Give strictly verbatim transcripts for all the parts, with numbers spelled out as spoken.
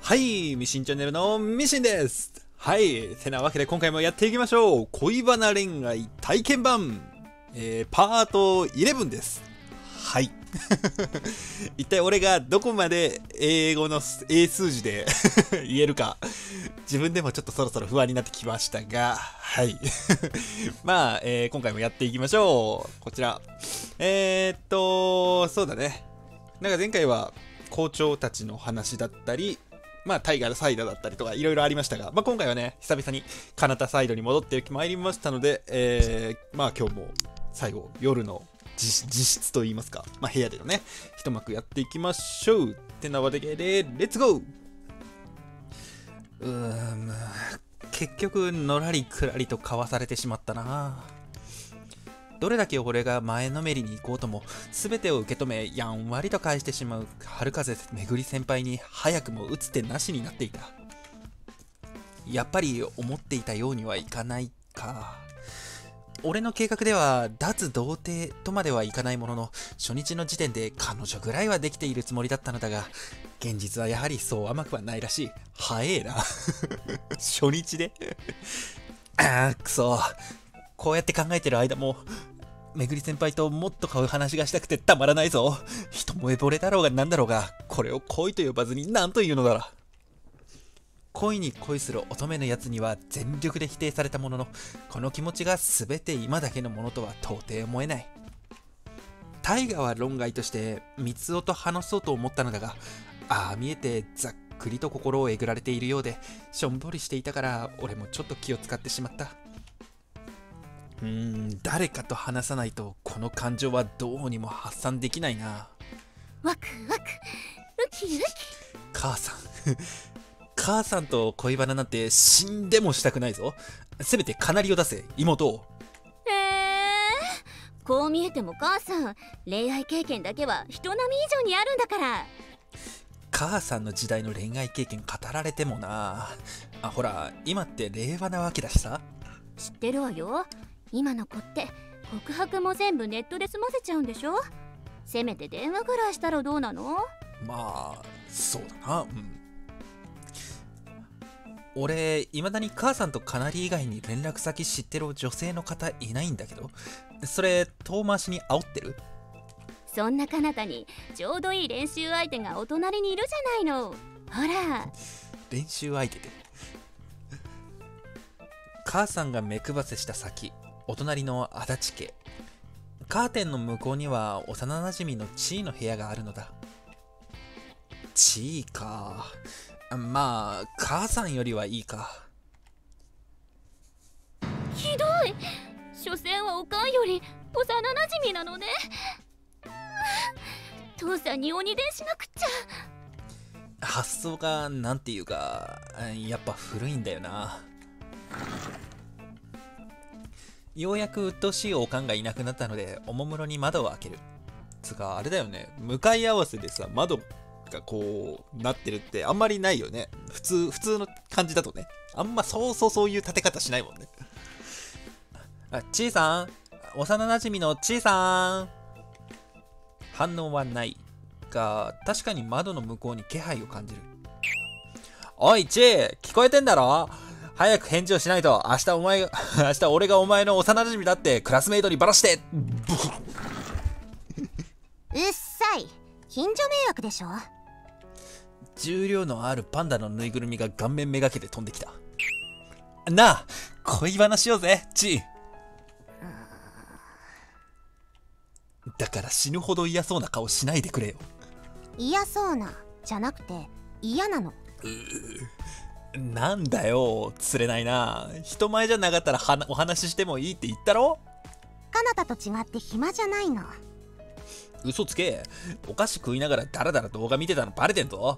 はい、ミシンチャンネルのミシンです。はい、てなわけで今回もやっていきましょう。恋バナ恋愛体験版、えー、パートじゅういちです。はい。一体俺がどこまで英語の英数字で言えるか、自分でもちょっとそろそろ不安になってきましたが、はい。まあ、えー、今回もやっていきましょう。こちら。えー、っと、そうだね。なんか前回は校長たちの話だったり、まあ、タイガーサイドだったりとかいろいろありましたが、まあ、今回はね、久々にカナタサイドに戻ってまいりましたので、えー、まあ今日も最後、夜の自, 自室といいますか、まあ、部屋でのね、一幕やっていきましょう。ってなわけで、レッツゴー。うーん、結局、のらりくらりとかわされてしまったな。どれだけ俺が前のめりに行こうとも、全てを受け止め、やんわりと返してしまう春風めぐり先輩に早くも打つ手なしになっていた。やっぱり思っていたようにはいかないか。俺の計画では脱童貞とまではいかないものの、初日の時点で彼女ぐらいはできているつもりだったのだが、現実はやはりそう甘くはないらしい。早えな。初日であーくそ。こうやって考えてる間も、めぐり先輩ともっと買う話がしたくてたまらないぞ。一目惚れだろうがなんだろうが、これを恋と呼ばずに何というのだら。恋に恋する乙女のやつには全力で否定されたものの、この気持ちが全て今だけのものとは到底思えない。タイガは論外として三つおと話そうと思ったのだが、ああ見えてざっくりと心をえぐられているようで、しょんぼりしていたから俺もちょっと気を使ってしまった。うーん、誰かと話さないとこの感情はどうにも発散できないな。 ワクワクウキウキ。 母さん母さんと恋バナなんて死んでもしたくないぞ。せめてカナリを出せ、妹を。 えー、こう見えても母さん、恋愛経験だけは人並み以上にあるんだから。 母さんの時代の恋愛経験語られてもな。あ、ほら今って令和なわけだしさ。 知ってるわよ。今の子って告白も全部ネットで済ませちゃうんでしょ。せめて電話ぐらいしたらどうなの。 まあそうだな。うん、俺いまだに母さんとカナリ以外に連絡先知ってる女性の方いないんだけど、それ遠回しに煽ってる？ そんな彼方にちょうどいい練習相手がお隣にいるじゃないの。ほら、 練習相手で母さんが目配せした先、お隣の足立家。カーテンの向こうには幼なじみのチーの部屋があるのだ。チーか。まあ母さんよりはいいか。 ひどい。所詮はおかんより幼なじみなのね。父さんに鬼伝しなくっちゃ。 発想がなんていうかやっぱ古いんだよな。ようやく鬱陶しいおかんがいなくなったので、おもむろに窓を開ける。つかあれだよね、向かい合わせでさ窓がこうなってるってあんまりないよね。普通普通の感じだとね、あんまそうそうそういう立て方しないもんね。あ、ちーさん、幼なじみのちーさん。反応はないが、確かに窓の向こうに気配を感じる。おいちー、聞こえてんだろ。早く返事をしないと、明日お前が明日俺がお前の幼なじみだってクラスメイトにバラして。 うっさい。近所迷惑でしょ。 重量のあるパンダのぬいぐるみが顔面めがけて飛んできた。なあ、恋バナしようぜ、チー。だから死ぬほど嫌そうな顔しないでくれよ。 嫌そうなじゃなくて嫌なの。 なんだよ、釣れないな。人前じゃなかったらはお話ししてもいいって言ったろ。 カナタと違って暇じゃないの。 嘘つけ。お菓子食いながらダラダラ動画見てたのバレてんぞ。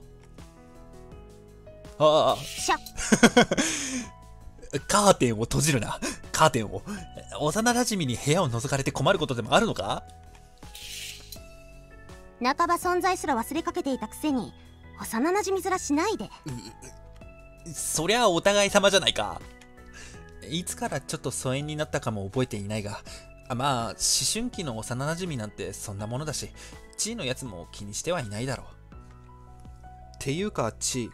ああ。 しゃカーテンを閉じるな。カーテンを。幼なじみに部屋を覗かれて困ることでもあるのか。 半ば存在すら忘れかけていたくせに幼なじみ面しないで。 そりゃお互い様じゃないか。いつからちょっと疎遠になったかも覚えていないが、まあ思春期の幼なじみなんてそんなものだし、チーのやつも気にしてはいないだろう。っていうかチー、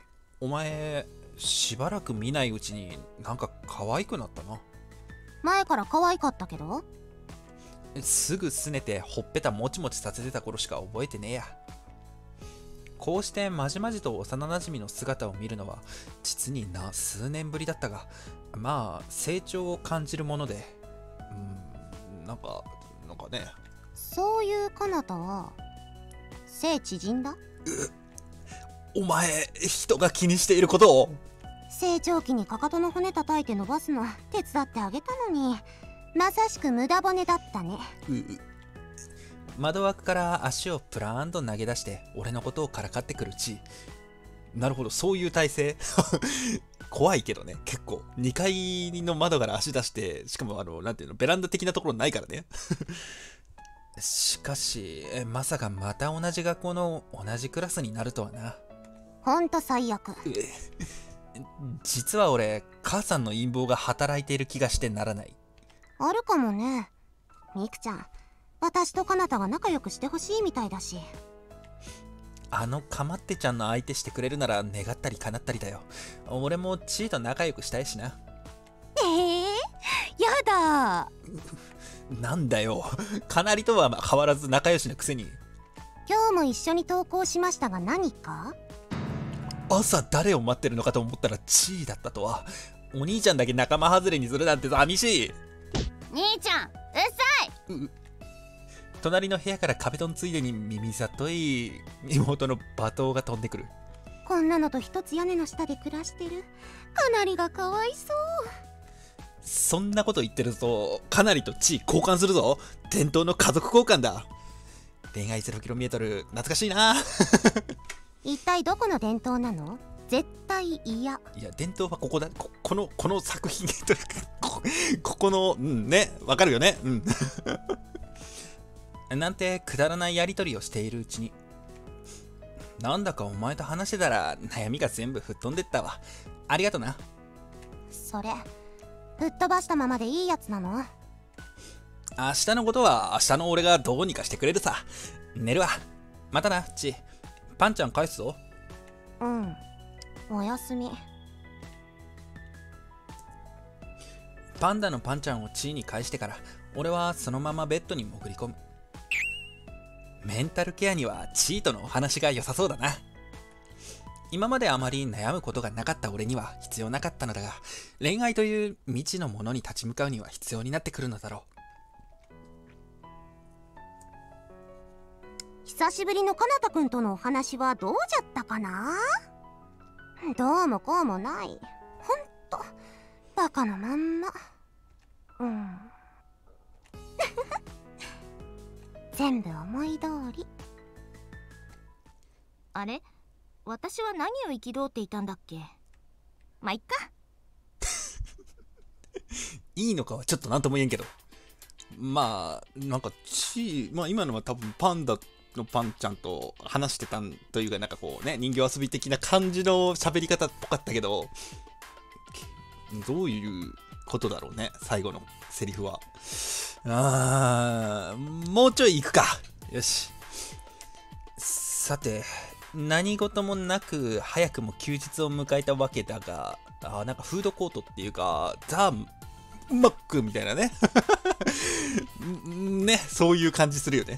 お前しばらく見ないうちになんか可愛くなったな。 前から可愛かったけど。 すぐすねてほっぺたもちもちさせてた頃しか覚えてねえや。こうしてまじまじと幼なじみの姿を見るのは実にな数年ぶりだったが、まあ成長を感じるもので、うん、なんかなんかね。 そういう彼方は背縮んだ？ お前人が気にしていることを。 成長期にかかとの骨叩いて伸ばすの手伝ってあげたのに、まさしく無駄骨だったね。 うう窓枠から足をプラーンと投げ出して俺のことをからかってくるち。なるほど、そういう体勢怖いけどね、結構にかいの窓から足出して、しかもあのなんていうの、ベランダ的なところないからねしかしまさかまた同じ学校の同じクラスになるとはな。 ほんと最悪。 実は俺母さんの陰謀が働いている気がしてならない。 あるかもね。ミクちゃん、私と彼方が仲良くしてほしいみたいだし。 あのかまってちゃんの相手してくれるなら願ったり叶ったりだよ。俺もチーと仲良くしたいしな。 えー、やだ。 なんだよ、かなりとは変わらず仲良しなくせに。 今日も一緒に登校しましたが何か？ 朝誰を待ってるのかと思ったらチーだったとは。お兄ちゃんだけ仲間外れにするなんて寂しい。 兄ちゃんうっさい。 隣の部屋から壁ドンついでに耳里い妹の罵倒が飛んでくる。 こんなのと一つ屋根の下で暮らしてるかなりがかわいそう。 そんなこと言ってるとかなりと地位交換するぞ。伝統の家族交換だ。恋愛 ゼロキロメートル 懐かしいな一体どこの伝統なの？絶対嫌。 いや伝統はここだ。 こ, このこの作品というかこ, ここのうんね、わかるよね。うんなんてくだらないやりとりをしているうちに、なんだかお前と話してたら悩みが全部吹っ飛んでったわ。ありがとな。 それ吹っ飛ばしたままでいいやつなの？ 明日のことは明日の俺がどうにかしてくれるさ。寝るわ。またなち。パンちゃん返すぞ。 うん、おやすみ。 パンダのパンちゃんをチーに返してから俺はそのままベッドに潜り込む。メンタルケアにはチーとのお話が良さそうだな。今まであまり悩むことがなかった俺には必要なかったのだが、恋愛という未知のものに立ち向かうには必要になってくるのだろう。 久しぶりのかなたくんとのお話はどうじゃったかな？どうもこうもない。ほんとバカのまんま。うん全部思い通り。あれ、私は何を憤っていたんだっけ？まあいっかいいのかはちょっと何とも言えんけど、まあなんかちまあ今のは多分パンダのパンちゃんと話してたんというか、なんかこうね、人形遊び的な感じの喋り方っぽかったけど、どういうことだろうね、最後のセリフは。あー、もうちょい行くか。よし。さて、何事もなく早くも休日を迎えたわけだが、あ、なんかフードコートっていうかザ・マックみたいなねね、そういう感じするよね。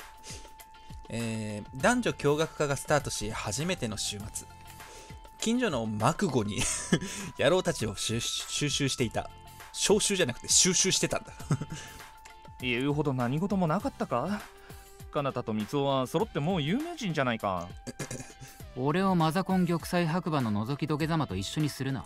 えー、男女共学化がスタートし初めての週末、近所のマクゴに野郎たちを収集していた。招集じゃなくて収集してたんだ言うほど何事もなかったか。カナタとミツオは揃ってもう有名人じゃないか。 俺をマザコン玉砕白馬の覗き土下座魔と一緒にするな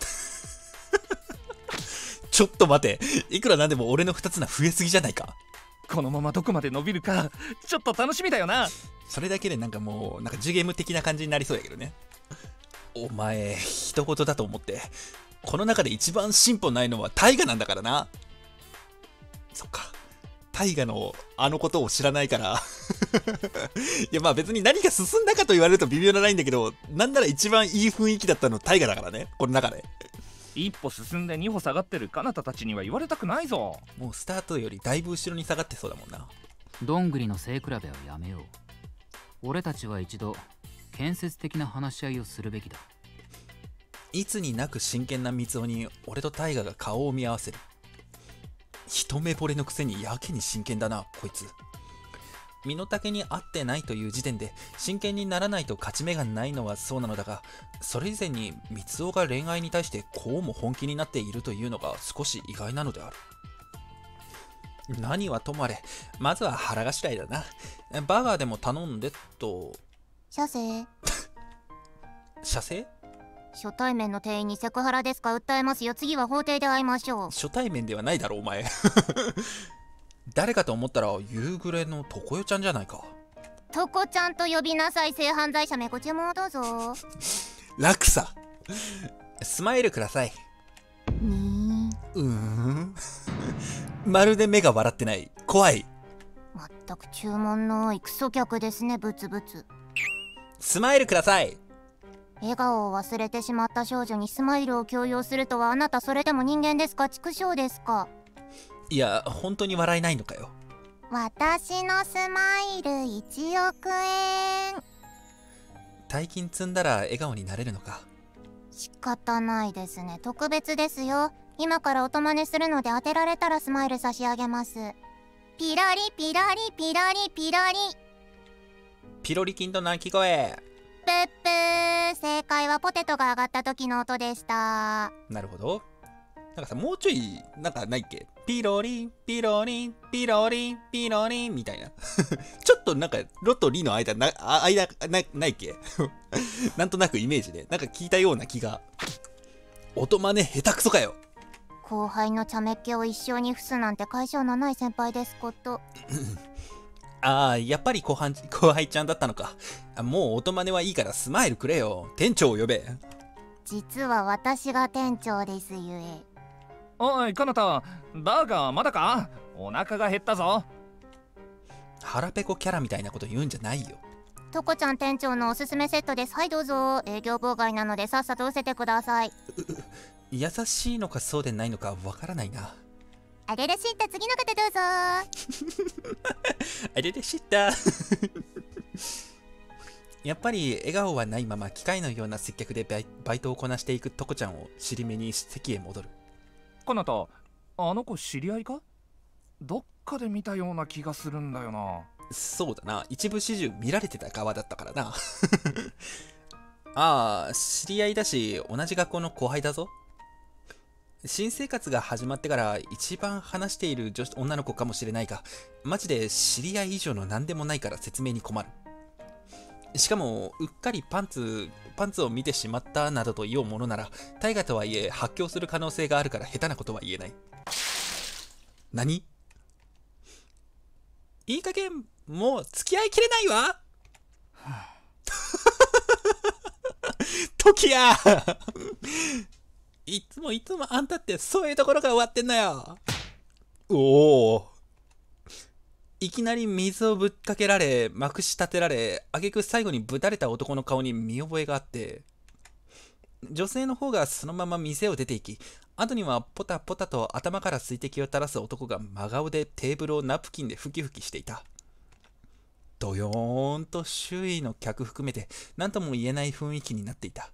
ちょっと待て、いくらなんでも俺の二つな増えすぎじゃないか。 このままどこまで伸びるかちょっと楽しみだよな。 それだけでなんかもうなんかジュゲーム的な感じになりそうやけどね。お前一言だと思って、この中で一番進歩ないのはタイガなんだからな。そっか、タイガのあのことを知らないからいやまあ別に何か進んだかと言われると微妙なラインだけど、なんなら一番いい雰囲気だったのタイガだからね、この中で。 一歩進んで二歩下がってるカナタたちには言われたくないぞ。 もうスタートよりだいぶ後ろに下がってそうだもんな。 どんぐりの背比べをやめよう。俺たちは一度建設的な話し合いをするべきだ。 いつになく真剣な三尾に俺とタイガが顔を見合わせる。一目惚れのくせにやけに真剣だなこいつ。身の丈に合ってないという時点で真剣にならないと勝ち目がないのはそうなのだが、それ以前に三尾が恋愛に対してこうも本気になっているというのが少し意外なのである。何はともあれ、まずは腹がしらいだな。バーガーでも頼んでと。 射精。 射精？ 初対面の店員にセクハラですか訴えますよ。次は法廷で会いましょう。 初対面ではないだろお前。誰かと思ったら夕暮れの常世ちゃんじゃないか。 とこちゃんと呼びなさい。性犯罪者めご注文をどうぞ。 楽さ。スマイルください。 にうーん。まるで目が笑ってない。怖い。 まったく注文の多いクソ客ですね。ブツブツ。 スマイルください。 笑顔を忘れてしまった少女にスマイルを強要するとは、あなたそれでも人間ですか？畜生ですか？ いや、本当に笑えないのかよ。 私のスマイルいちおくえん。 大金積んだら笑顔になれるのか。 仕方ないですね。特別ですよ。今から音真似するので当てられたらスマイル差し上げます。ピラリピラリピラリピラリ。 ピロリ菌と鳴き声。 プップー。正解はポテトが上がった時の音でした。 なるほど。なんかさ、もうちょいなんかないっけ？ピロリンピロリンピロリンピロリンみたいな。ちょっとなんかロとリの間なあ間なないっけ？なんとなくイメージでなんか聞いたような気が。音真似下手くそかよ。 後輩の茶目っ気を一生に付すなんて解消のない先輩ですこと。 ああ、やっぱり後輩後輩ちゃんだったのか。もう音真似はいいからスマイルくれよ。店長を呼べ。 実は私が店長ですゆえ。 おい、かなた、バーガーまだか？お腹が減ったぞ。 腹ペコキャラみたいなこと言うんじゃないよ。 とこちゃん店長のおすすめセットです。はいどうぞ。営業妨害なのでさっさと失せてください。 優しいのかそうでないのかわからないな。 あれらしいった次の方どうぞ。 あれで知った。やっぱり笑顔はないまま機械のような接客でバイ、バイトをこなしていくとこちゃんを尻目に席へ戻る。 かなた、あの子知り合いか？どっかで見たような気がするんだよな。 そうだな、一部始終見られてた側だったからな。ああ、知り合いだし同じ学校の後輩だぞ。新生活が始まってから一番話している女女の子かもしれないが、マジで知り合い以上の何でもないから説明に困る。しかもうっかりパンツパンツを見てしまったなどと言おうものなら、大河とはいえ発狂する可能性があるから下手なことは言えない。何？いい加減もう付き合いきれないわ。時や。いつもいつもあんたってそういうところが終わってんのよ。おお。いきなり水をぶっかけられ、まくし立てられ、挙句最後にぶたれた男の顔に見覚えがあって、女性の方がそのまま店を出て行き、後にはポタポタと頭から水滴を垂らす男が真顔でテーブルをナプキンでふきふきしていた。ドヨーンと周囲の客含めて何とも言えない雰囲気になっていた。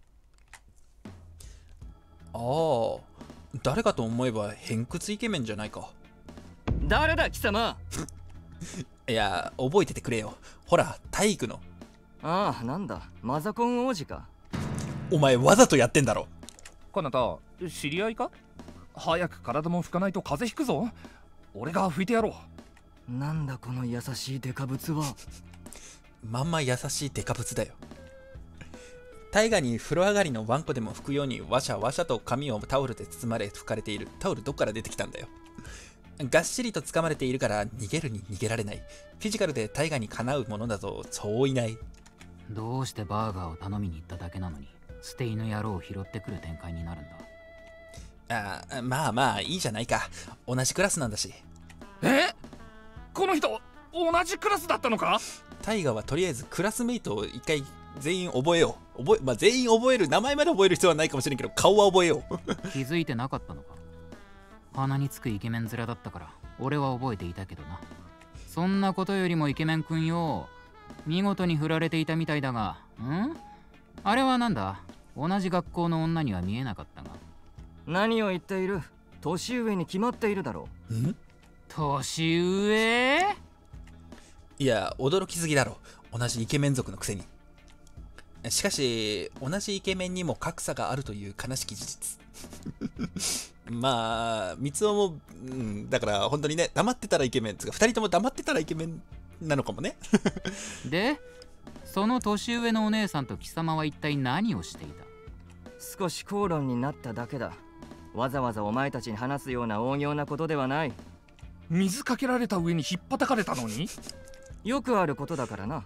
ああ、誰かと思えば偏屈イケメンじゃないか。 誰だ貴様。 いや、覚えててくれよ。ほら、体育の。 ああ、なんだマザコン王子か。 お前わざとやってんだろ。 かなた、知り合いか？早く体も拭かないと風邪ひくぞ。俺が拭いてやろう。 なんだこの優しいデカブツは。 まんま優しいデカブツだよ。大河に風呂上がりのワンコでも拭くようにワシャワシャと髪をタオルで包まれ拭かれている。タオルどっから出てきたんだよ。がっしりと掴まれているから逃げるに逃げられない。フィジカルで大河にかなうものだぞそういない。 どうしてバーガーを頼みに行っただけなのに捨て犬野郎を拾ってくる展開になるんだ。 ああ、まあまあいいじゃないか。同じクラスなんだし。 え？この人同じクラスだったのか？ 大河はとりあえずクラスメイトを一回全員覚えよう。覚え、まあ、全員覚える、名前まで覚える必要はないかもしれんけど顔は覚えよう。 気づいてなかったのか。鼻につくイケメン面だったから俺は覚えていたけどな。そんなことよりもイケメンくんよ、見事に振られていたみたいだが、ん？あれはなんだ？ 同じ学校の女には見えなかったが。 何を言っている。年上に決まっているだろう。ん？ 年上？ いや、驚きすぎだろ。同じイケメン族のくせに。しかし、同じイケメンにも格差があるという悲しき事実。まあ、三尾も、うん、だから本当にね、黙ってたらイケメンつか、二人とも黙ってたらイケメンなのかもね。 で、その年上のお姉さんと貴様は一体何をしていた？ 少し口論になっただけだ。わざわざお前たちに話すような大行なことではない。 水かけられた上に引っ叩かれたのに？ よくあることだからな。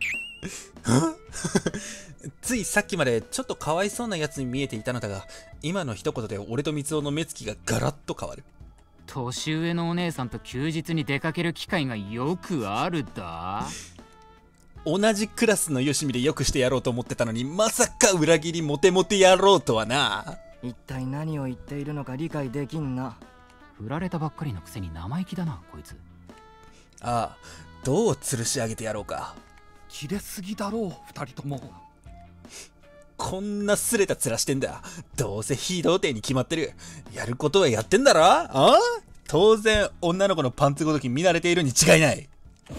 ついさっきまでちょっとかわいそうなやつに見えていたのだが、今の一言で俺と三尾の目つきがガラッと変わる。 年上のお姉さんと休日に出かける機会がよくあるだ。 同じクラスのよしみでよくしてやろうと思ってたのに、まさか裏切りモテモテやろうとはな。 一体何を言っているのか理解できんな。 振られたばっかりのくせに生意気だなこいつ。 ああ、どう吊るし上げてやろうか。 切れすぎだろう二人とも。 こんなすれた面してんだ。どうせ非童貞に決まってる。やることはやってんだろ。ああ、当然女の子のパンツごとき見慣れているに違いない。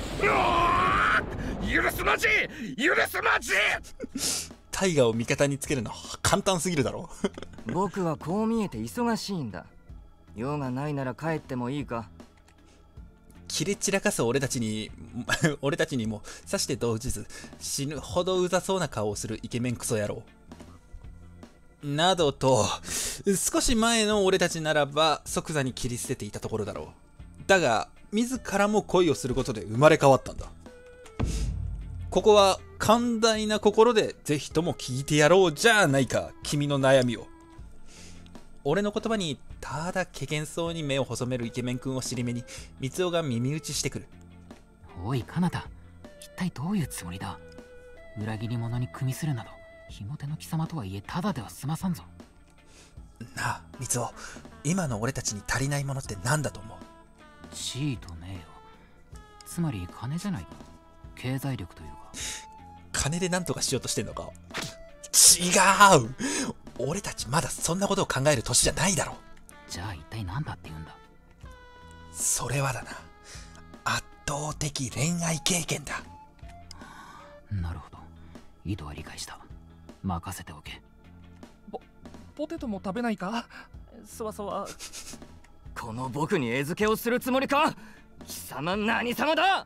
許すまじ許すまじタイガーを味方につけるの簡単すぎるだろ。 僕はこう見えて忙しいんだ。用がないなら帰ってもいいか。 切れ散らかす俺たちに俺たちにもさして動じず、死ぬほどうざそうな顔をするイケメンクソ野郎などと、少し前の俺たちならば即座に切り捨てていたところだろう。だが自らも恋をすることで生まれ変わったんだ。ここは寛大な心でぜひとも聞いてやろうじゃないか、君の悩みを。俺の言葉にただ怪げそうに目を細めるイケメン君を尻目に三尾が耳打ちしてくる。 おいカナタ、一体どういうつもりだ？裏切り者に組みするなど、ひも手の貴様とはいえただでは済まさんぞ。 なあ三尾、今の俺たちに足りないものって何だと思う？ 地位と名誉、つまり金じゃないか。経済力というか。 金で何とかしようとしてんのか？違う、俺たちまだそんなことを考える年じゃないだろ。 じゃあ一体何だって言うんだ？ それはだな、圧倒的恋愛経験だ。 なるほど、意図は理解した。任せておけ。 ポポテトも食べないか？そわそわ。 この僕に餌付けをするつもりか？貴様何様だ？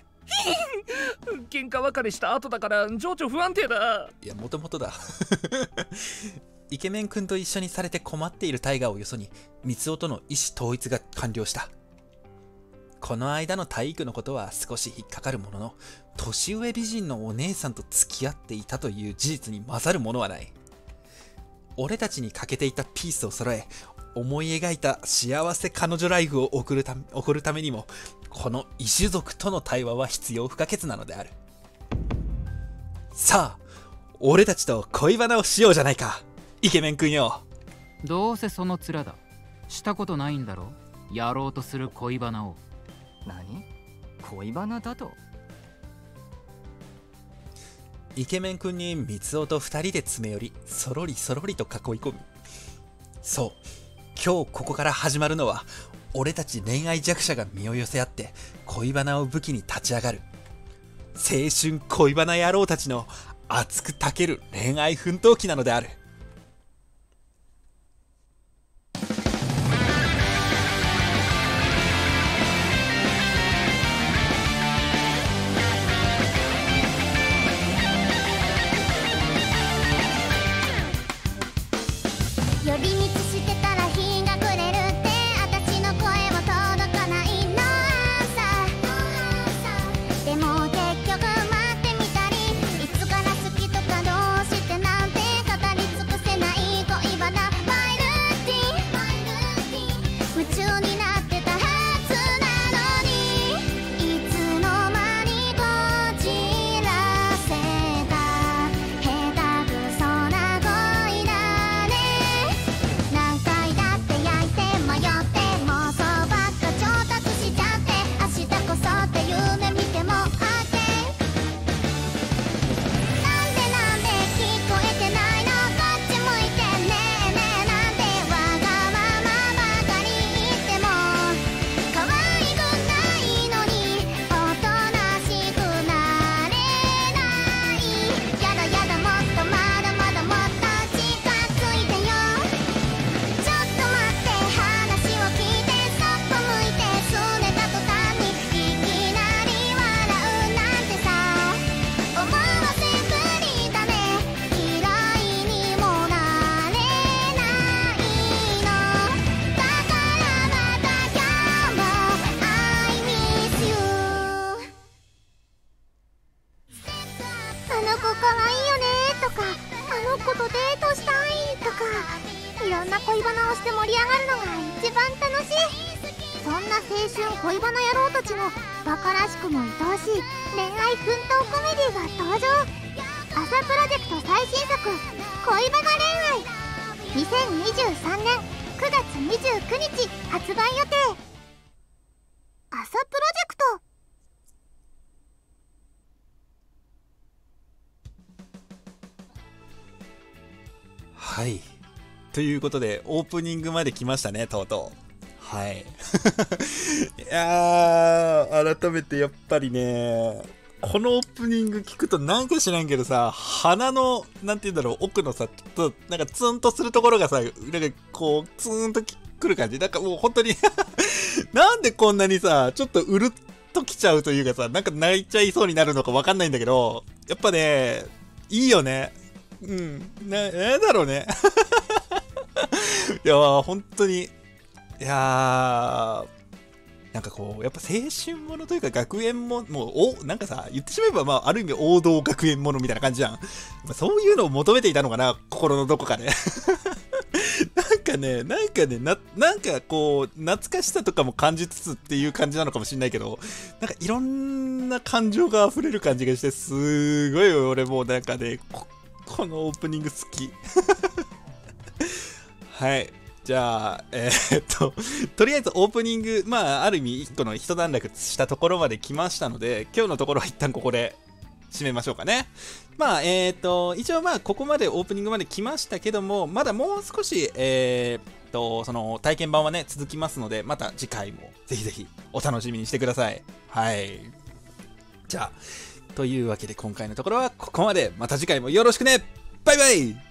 喧嘩別れした後だから情緒不安定だ。 いや、もともとだ。イケメン君と一緒にされて困っているタイガーをよそに三尾との意思統一が完了した。この間の体育のことは少し引っかかるものの、年上美人のお姉さんと付き合っていたという事実に勝るものはない。俺たちに欠けていたピースを揃え、思い描いた幸せ彼女ライフを送るため、送るためにも、この異種族との対話は必要不可欠なのである。さあ、俺たちと恋バナをしようじゃないか、イケメン君よ。 どうせその面だ。したことないんだろ、やろうとする恋バナを。 何？恋バナだと？ イケメン君に三尾と二人で詰め寄り、そろりそろりと囲い込む。そう、今日ここから始まるのは、俺たち恋愛弱者が身を寄せ合って恋バナを武器に立ち上がる青春恋バナ野郎たちの熱くたける恋愛奮闘記なのである。 寄り道してたら日が暮れるって私の声も届かないのさ。でも結局待ってみたり、いつから好きとかどうしてなんて語り尽の子とデートしたいとか、いろんな恋バナをして盛り上がるのが一番楽しい。そんな青春恋バナ野郎たちのバカらしくも愛おしい恋愛奮闘コメディが登場。朝プロジェクト最新作恋バナ恋愛、にせんにじゅうさんねんくがつにじゅうくにち発売予定。朝プロジェクト。 はいということでオープニングまで来ましたね、とうとう。はいいやー、改めてやっぱりね、このオープニング聞くとなんか知らんけどさ、鼻のなんて言うんだろう、奥のさ、ちょっとなんかツンとするところがさ、なんかこうツーンときくる感じ。なんかもう本当になんでこんなにさ、ちょっとうるっときちゃうというかさ、なんか泣いちゃいそうになるのかわかんないんだけど、やっぱね、いいよね。うん、な、なんだろうね。いやー、本当に、いやー、なんかこう、やっぱ青春ものというか学園も、もう、お、なんかさ、言ってしまえば、まあ、ある意味王道学園ものみたいな感じじゃん。まあ、そういうのを求めていたのかな、心のどこかで。なんかね、なんかね、な、なんかこう、懐かしさとかも感じつつっていう感じなのかもしれないけど、なんかいろんな感情が溢れる感じがして、すごい俺もうなんかね、こ、このオープニング好き。はい。じゃあ、えー、っと、とりあえずオープニング、まあ、ある意味、一個の一段落したところまで来ましたので、今日のところは一旦ここで締めましょうかね。まあ、えー、っと、一応まあ、ここまでオープニングまで来ましたけども、まだもう少し、えー、っと、その、体験版はね、続きますので、また次回もぜひぜひお楽しみにしてください。はい。じゃあ、というわけで今回のところはここまで。また次回もよろしくね。バイバイ。